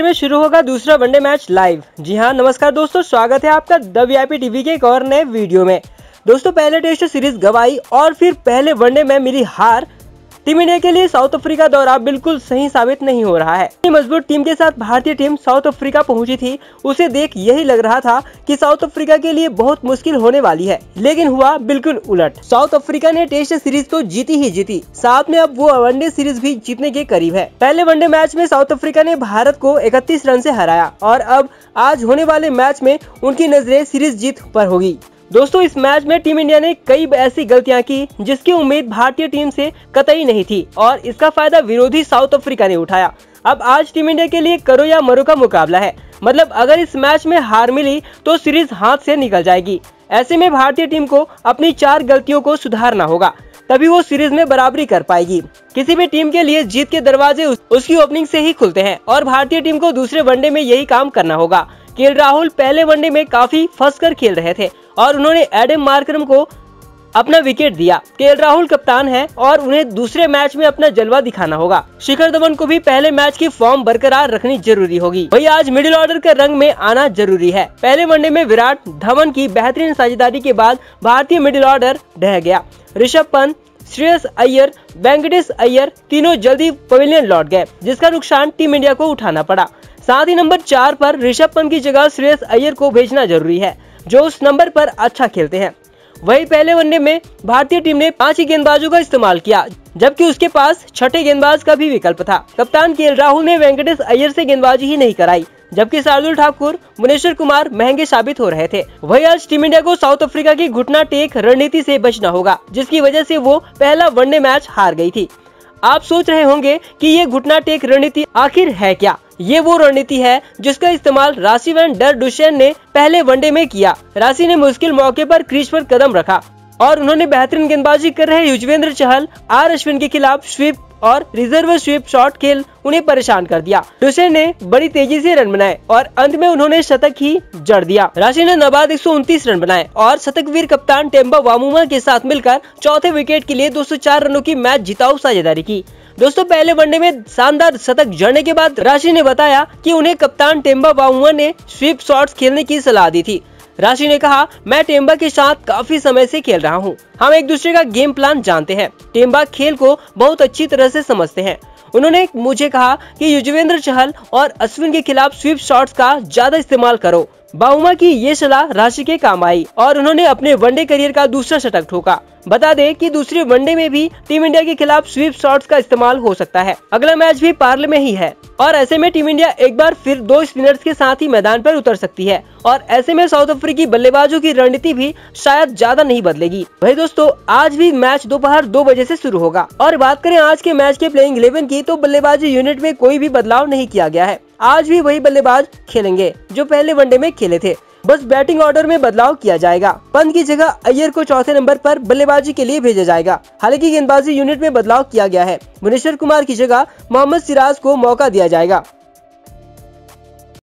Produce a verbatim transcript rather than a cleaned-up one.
में शुरू होगा दूसरा वनडे मैच लाइव। जी हाँ, नमस्कार दोस्तों, स्वागत है आपका द वीआईपी टीवी के एक और नए वीडियो में। दोस्तों, पहले टेस्ट सीरीज गवाई और फिर पहले वनडे में मिली हार टीम इंडिया के लिए साउथ अफ्रीका दौरा बिल्कुल सही साबित नहीं हो रहा है। मजबूत टीम के साथ भारतीय टीम साउथ अफ्रीका पहुंची थी, उसे देख यही लग रहा था कि साउथ अफ्रीका के लिए बहुत मुश्किल होने वाली है, लेकिन हुआ बिल्कुल उलट। साउथ अफ्रीका ने टेस्ट सीरीज तो जीती ही जीती, साथ में अब वो वनडे सीरीज भी जीतने के करीब है। पहले वनडे मैच में साउथ अफ्रीका ने भारत को इकतीस रन से हराया और अब आज होने वाले मैच में उनकी नजरें सीरीज जीत पर होगी। दोस्तों, इस मैच में टीम इंडिया ने कई ऐसी गलतियां की जिसकी उम्मीद भारतीय टीम से कतई नहीं थी और इसका फायदा विरोधी साउथ अफ्रीका ने उठाया। अब आज टीम इंडिया के लिए करो या मरो का मुकाबला है। मतलब अगर इस मैच में हार मिली तो सीरीज हाथ से निकल जाएगी। ऐसे में भारतीय टीम को अपनी चार गलतियों को सुधारना होगा, तभी वो सीरीज में बराबरी कर पाएगी। किसी भी टीम के लिए जीत के दरवाजे उस, उसकी ओपनिंग से ही खुलते हैं और भारतीय टीम को दूसरे वनडे में यही काम करना होगा। केएल राहुल पहले वनडे में काफी फंसकर खेल रहे थे और उन्होंने एडम मार्करम को अपना विकेट दिया। केएल राहुल कप्तान हैं और उन्हें दूसरे मैच में अपना जलवा दिखाना होगा। शिखर धवन को भी पहले मैच की फॉर्म बरकरार रखनी जरूरी होगी। वही आज मिडिल ऑर्डर के रंग में आना जरूरी है। पहले वनडे में विराट, धवन की बेहतरीन साझेदारी के बाद भारतीय मिडिल ऑर्डर ढह गया। ऋषभ पंत, श्रेयस अय्यर, वेंकटेश अय्यर तीनों जल्दी पवेलियन लौट गए, जिसका नुकसान टीम इंडिया को उठाना पड़ा। साथ ही नंबर चार पर ऋषभ पंत की जगह श्रेयस अय्यर को भेजना जरूरी है, जो उस नंबर पर अच्छा खेलते हैं। वही पहले वनडे में भारतीय टीम ने पांच ही गेंदबाजों का इस्तेमाल किया, जबकि उसके पास छठे गेंदबाज का भी विकल्प था। कप्तान केएल राहुल ने वेंकटेश अय्यर से गेंदबाजी ही नहीं कराई, जबकि शार्दुल ठाकुर, भुवनेश्वर कुमार महंगे साबित हो रहे थे। वही आज टीम इंडिया को साउथ अफ्रीका की घुटना टेक रणनीति से बचना होगा, जिसकी वजह से वो पहला वनडे मैच हार गई थी। आप सोच रहे होंगे कि ये घुटना टेक रणनीति आखिर है क्या? ये वो रणनीति है जिसका इस्तेमाल राशि वैन डर डुशेन ने पहले वनडे में किया। राशि ने मुश्किल मौके पर क्रीज पर कदम रखा और उन्होंने बेहतरीन गेंदबाजी कर रहे युजवेंद्र चहल, आर अश्विन के खिलाफ स्वीप और रिजर्व स्वीप शॉट खेल उन्हें परेशान कर दिया। डुशेन ने बड़ी तेजी से रन बनाए और अंत में उन्होंने शतक ही जड़ दिया। राशि ने नाबाद एक सौ उनतीस रन बनाए और शतकवीर कप्तान टेम्बा वामुमा के साथ मिलकर चौथे विकेट के लिए दो सौ चार रनों की मैच जिताऊ साझेदारी की। दोस्तों, पहले वनडे में शानदार शतक जड़ने के बाद राशि ने बताया कि उन्हें कप्तान टेम्बा वामुमा ने स्वीप शॉट्स खेलने की सलाह दी थी। राशि ने कहा, मैं टेम्बा के साथ काफी समय से खेल रहा हूं। हम एक दूसरे का गेम प्लान जानते हैं। टेम्बा खेल को बहुत अच्छी तरह से समझते हैं। उन्होंने मुझे कहा कि युजवेंद्र चहल और अश्विन के खिलाफ स्वीप शॉट्स का ज्यादा इस्तेमाल करो। बाउमा की ये सलाह राशि के काम आई और उन्होंने अपने वनडे करियर का दूसरा शतक ठोका। बता दें कि दूसरे वनडे में भी टीम इंडिया के खिलाफ स्वीप शॉट्स का इस्तेमाल हो सकता है। अगला मैच भी पार्ले में ही है और ऐसे में टीम इंडिया एक बार फिर दो स्पिनर्स के साथ ही मैदान पर उतर सकती है और ऐसे में साउथ अफ्रीकी बल्लेबाजों की रणनीति भी शायद ज्यादा नहीं बदलेगी। वही दोस्तों, आज भी मैच दोपहर दो बजे से शुरू होगा और बात करें आज के मैच के प्लेइंग इलेवन की, तो बल्लेबाजी यूनिट में कोई भी बदलाव नहीं किया गया है। आज भी वही बल्लेबाज खेलेंगे जो पहले वनडे में खेले थे, बस बैटिंग ऑर्डर में बदलाव किया जाएगा। पंत की जगह अय्यर को चौथे नंबर पर बल्लेबाजी के लिए भेजा जाएगा। हालांकि गेंदबाजी यूनिट में बदलाव किया गया है। भुवनेश्वर कुमार की जगह मोहम्मद सिराज को मौका दिया जाएगा।